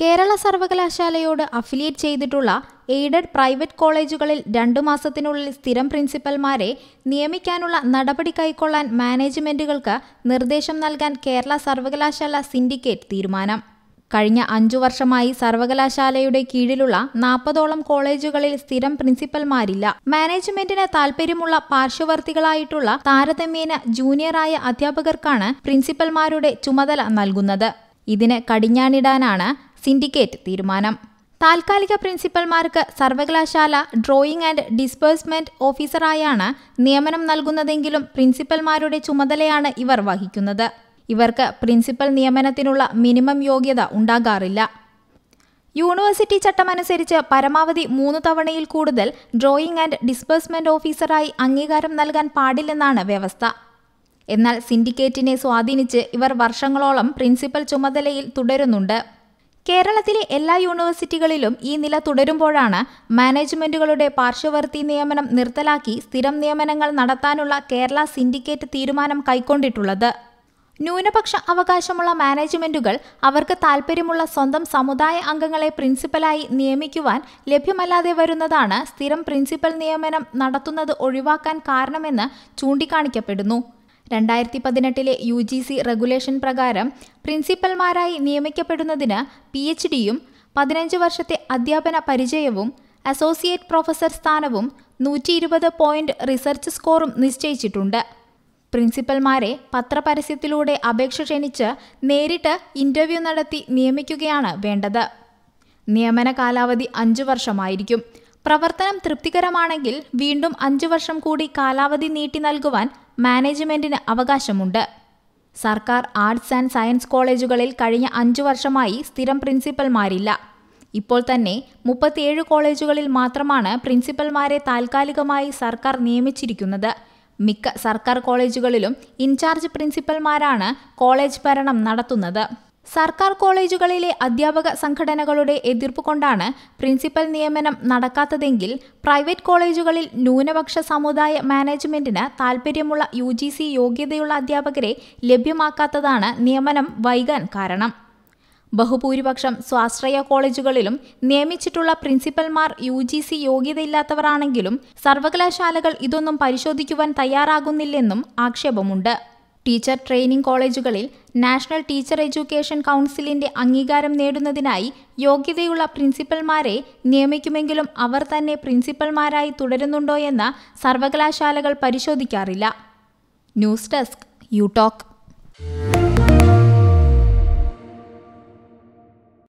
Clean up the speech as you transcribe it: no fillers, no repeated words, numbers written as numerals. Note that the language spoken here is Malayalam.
കേരള സർവകലാശാലയോട് അഫിലിയേറ്റ് ചെയ്തിട്ടുള്ള എയ്ഡഡ് പ്രൈവറ്റ് കോളേജുകളിൽ 2 മാസത്തിനുള്ളിൽ സ്ഥിരം പ്രിൻസിപ്പൽമാരെ നിയമിക്കാനുള്ള നടപടി കൈക്കൊള്ളാൻ മാനേജ്മെന്റുകൾക്ക് നിർദ്ദേശം നൽകാൻ കേരള സർവകലാശാല സിൻഡിക്കേറ്റ് തീരുമാനം. കഴിഞ്ഞ 5 വർഷമായി സർവകലാശാലയുടെ കീഴിലുള്ള 40ഓളം കോളേജുകളിൽ സ്ഥിരം പ്രിൻസിപ്പൽമാരില്ല. മാനേജ്മെന്റിന് താൽപര്യമുള്ള പാർശ്വവർത്തികളായിട്ടുള്ള താരതമ്യേന ജൂനിയറായ അധ്യാപകർക്കാണ് പ്രിൻസിപ്പൽമാരുടെ ചുമതല നൽകുന്നത്. ഇതിന് കടിഞ്ഞാണിടാനാണ് സിൻഡിക്കേറ്റ് തീരുമാനം. താൽക്കാലിക പ്രിൻസിപ്പൽമാർക്ക് സർവകലാശാല ഡ്രോയിങ് ആൻഡ് ഡിസ്ബേഴ്സ്മെന്റ് ഓഫീസറായാണ് നിയമനം നൽകുന്നതെങ്കിലും പ്രിൻസിപ്പൽമാരുടെ ചുമതലയാണ് ഇവർ വഹിക്കുന്നത്. ഇവർക്ക് പ്രിൻസിപ്പൽ നിയമനത്തിനുള്ള മിനിമം യോഗ്യത ഉണ്ടാകാറില്ല. യൂണിവേഴ്സിറ്റി ചട്ടമനുസരിച്ച് പരമാവധി 3 തവണയിൽ കൂടുതൽ ഡ്രോയിങ് ആൻഡ് ഡിസ്ബേഴ്സ്മെന്റ് ഓഫീസറായി അംഗീകാരം നൽകാൻ പാടില്ലെന്നാണ് വ്യവസ്ഥ. എന്നാൽ സിൻഡിക്കേറ്റിനെ സ്വാധീനിച്ച് ഇവർ വർഷങ്ങളോളം പ്രിൻസിപ്പൽ ചുമതലയിൽ തുടരുന്നുണ്ട്. കേരളത്തിലെ എല്ലാ യൂണിവേഴ്സിറ്റികളിലും ഈ നില തുടരുമ്പോഴാണ് മാനേജ്മെന്റുകളുടെ പാർശ്വവർത്തി നിയമനം നിർത്തലാക്കി സ്ഥിരം നിയമനങ്ങൾ നടത്താനുള്ള കേരള സിൻഡിക്കേറ്റ് തീരുമാനം കൈക്കൊണ്ടിട്ടുള്ളത്. ന്യൂനപക്ഷ അവകാശമുള്ള മാനേജ്മെന്റുകൾ അവർക്ക് താൽപ്പര്യമുള്ള സ്വന്തം സമുദായ അംഗങ്ങളെ പ്രിൻസിപ്പലായി നിയമിക്കുവാൻ ലഭ്യമല്ലാതെ വരുന്നതാണ് സ്ഥിരം പ്രിൻസിപ്പൽ നിയമനം നടത്തുന്നത് ഒഴിവാക്കാൻ കാരണമെന്ന് ചൂണ്ടിക്കാണിക്കപ്പെടുന്നു. 2018 UGC റെഗുലേഷൻ പ്രകാരം പ്രിൻസിപ്പൽമാരായി നിയമിക്കപ്പെടുന്നതിന് PhDയും 15 വർഷത്തെ അധ്യാപന പരിചയവും അസോസിയേറ്റ് പ്രൊഫസർ സ്ഥാനവും 120 പോയിന്റ് റിസർച്ച് സ്കോറും നിശ്ചയിച്ചിട്ടുണ്ട്. പ്രിൻസിപ്പൽമാരെ പത്രപരസ്യത്തിലൂടെ അപേക്ഷ ക്ഷണിച്ച് നേരിട്ട് ഇന്റർവ്യൂ നടത്തി നിയമിക്കുകയാണ് വേണ്ടത്. നിയമന കാലാവധി 5 വർഷമായിരിക്കും. പ്രവർത്തനം തൃപ്തികരമാണെങ്കിൽ വീണ്ടും 5 വർഷം കൂടി കാലാവധി നീട്ടി നൽകുവാൻ മാനേജ്മെന്റിന് അവകാശമുണ്ട്. സർക്കാർ ആർട്സ് ആൻഡ് സയൻസ് കോളേജുകളിൽ കഴിഞ്ഞ 5 വർഷമായി സ്ഥിരം പ്രിൻസിപ്പൽമാരില്ല. ഇപ്പോൾ തന്നെ 37 കോളേജുകളിൽ മാത്രമാണ് പ്രിൻസിപ്പൽമാരെ താൽക്കാലികമായി സർക്കാർ നിയമിച്ചിരിക്കുന്നത്. മിക്ക സർക്കാർ കോളേജുകളിലും ഇൻചാർജ് പ്രിൻസിപ്പൽമാരാണ് കോളേജ് ഭരണം നടത്തുന്നത്. സർക്കാർ കോളേജുകളിലെ അധ്യാപക സംഘടനകളുടെ എതിർപ്പ് കൊണ്ടാണ് പ്രിൻസിപ്പൽ നിയമനം നടക്കാത്തതെങ്കിൽ പ്രൈവറ്റ് കോളേജുകളിൽ ന്യൂനപക്ഷ സമുദായ മാനേജ്മെന്റിന് താൽപ്പര്യമുള്ള UGC യോഗ്യതയുള്ള അധ്യാപകരെ ലഭ്യമാക്കാത്തതാണ് നിയമനം വൈകാൻ കാരണം. ബഹുഭൂരിപക്ഷം സ്വാശ്രയ കോളേജുകളിലും നിയമിച്ചിട്ടുള്ള പ്രിൻസിപ്പൽമാർ UGC യോഗ്യതയില്ലാത്തവരാണെങ്കിലും സർവകലാശാലകൾ ഇതൊന്നും പരിശോധിക്കുവാൻ തയ്യാറാകുന്നില്ലെന്നും ആക്ഷേപമുണ്ട്. ടീച്ചർ ട്രെയിനിംഗ് കോളേജുകളിൽ നാഷണൽ ടീച്ചർ എഡ്യൂക്കേഷൻ കൗൺസിലിന്റെ അംഗീകാരം നേടുന്നതിനായി യോഗ്യതയുള്ള പ്രിൻസിപ്പൽമാരെ നിയമിക്കുമെങ്കിലും അവർ തന്നെ പ്രിൻസിപ്പൽമാരായി തുടരുന്നുണ്ടോയെന്ന് സർവകലാശാലകൾ പരിശോധിക്കാറില്ല. News desk you talk.